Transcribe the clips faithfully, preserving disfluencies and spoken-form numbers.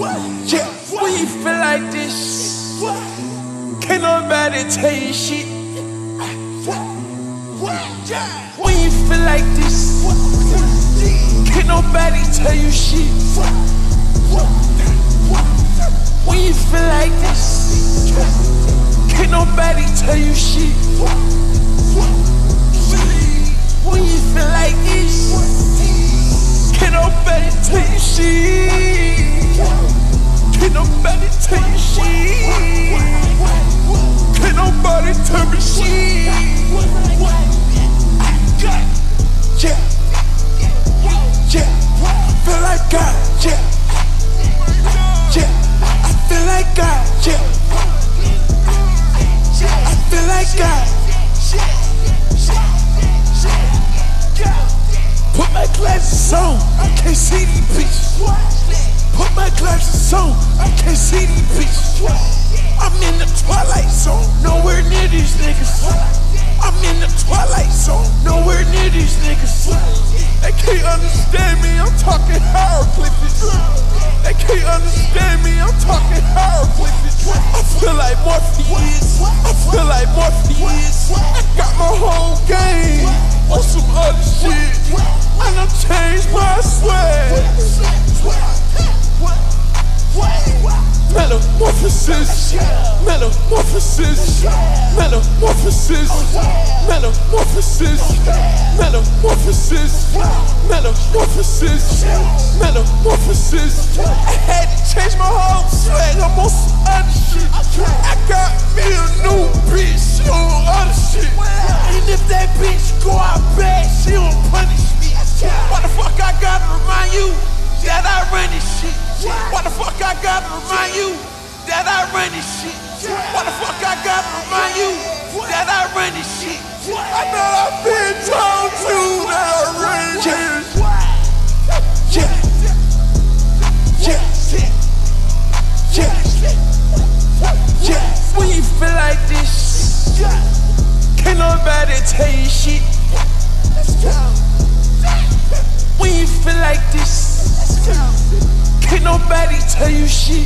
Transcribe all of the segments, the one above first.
Yeah, when you feel like this, can't nobody tell you shit. When you feel like this, can't nobody tell you shit. When you feel like this, can't nobody tell you shit. When you feel like this, can't nobody tell you shit. Can't nobody tell you shit. Can't nobody tell me shit. Yeah, yeah, I feel like God. Yeah, yeah, I feel like God. Yeah, I feel like God. Put my glasses on, I can't see these bitches. Put my glasses on, I can't see these bitches. I'm in the twilight zone, nowhere near these niggas. I'm in the twilight zone, nowhere near these niggas. They can't understand me, I'm talking hieroglyphics. They can't understand me, I'm talking hieroglyphics. I feel like Morpheus, I feel like Morpheus. I got my whole game on some other shit, and I changed my swag. Metamorphosis, metamorphosis, metamorphosis, metamorphosis, metamorphosis, metamorphosis, metamorphosis. I had to change my whole swag, I'm on some other shit. I got me a new bitch, she on other shit. And if that bitch go out bad, she don't punish me. Why the fuck I gotta remind you that I run this shit? Why the fuck I gotta remind you that I run this shit? Why the fuck I gotta remind you that I run this shit? I know I've been told to that I run this shit. Yeah, yeah, yeah, yeah. When you feel like this, can't nobody tell you shit. When you feel like this, can't nobody tell you shit.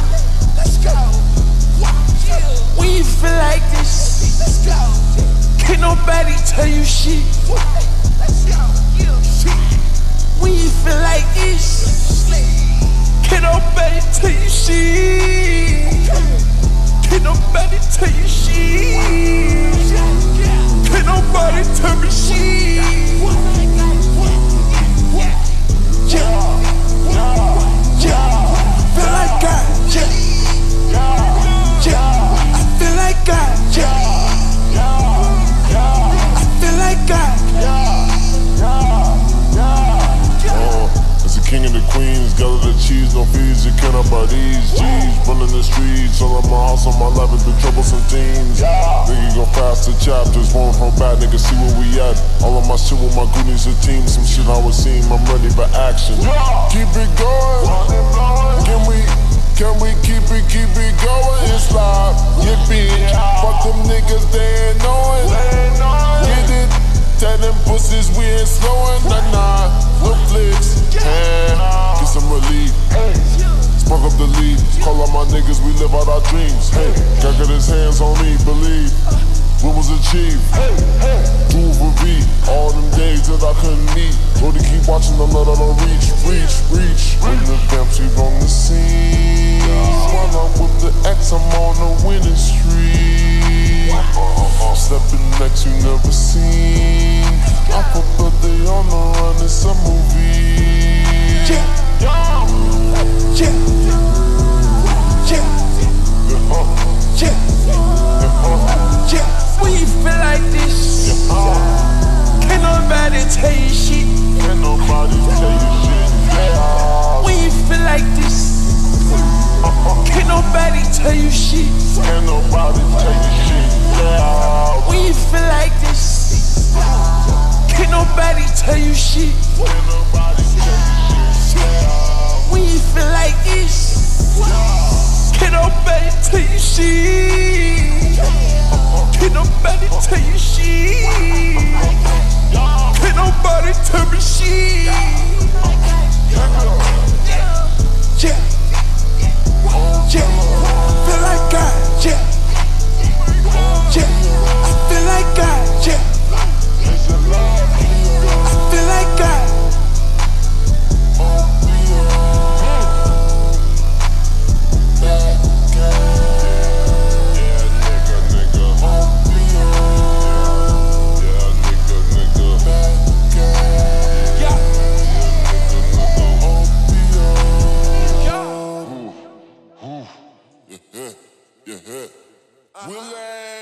When you feel like this, can't nobody tell you shit. When you feel like this, can't nobody tell you shit. Can't nobody tell you shit. Can't nobody tell me shit. No fees, you cannot buy these G's. Running the streets, all of my house on my life has been troublesome themes. Yeah. Nigga go fast to chapters, won't hold back, nigga see where we at. All of my shit with my goonies and team, some shit I was seeing, I'm ready for action. Yeah. Keep it going, can we, can we keep it, keep it going? It's live, yeah bitch, yeah. Fuck them niggas, they ain't knowing. Get it, tell them pussies we ain't slowing, nah nah, no flicks, yeah. Get some relief. Spark up the lead, call out my niggas, we live out our dreams. Hey, God got his hands on me, believe what was achieved. Do for V, all them days that I couldn't meet. Brody keep watching, the let I don't reach, reach, reach. When the vamps, we on the scene. While I'm with the X, I'm on a winning streak. Stepping next, you never seen. I put birthday on the run, it's a movie. Yeah, yeah, yeah, yeah, yeah. When you feel like this, can't nobody tell you shit. Can't nobody tell you shit. When you feel like this, can't nobody tell you shit. Can't nobody tell you shit. When you feel like this, can't nobody tell you shit. Can't nobody tell you shit. When you feel like this, can't nobody tell you shit. Can't nobody tell you shit. Can't nobody tell me shit. Yeah, Yeah, yeah. Uh-huh. Willie.